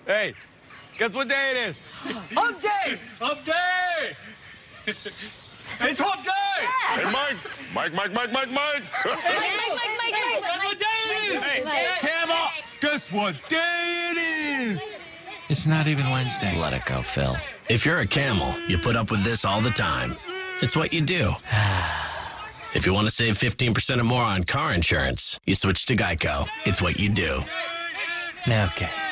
Hey, guess what day it is? Hump day! Hump day! It's hump day! Hey, Mike! Mike! Guess what day it is? Hey, Camel, guess what day it is? It's not even Wednesday. Let it go, Phil. If you're a Camel, you put up with this all the time. It's what you do. If you want to save 15% or more on car insurance, you switch to GEICO. It's what you do. Okay.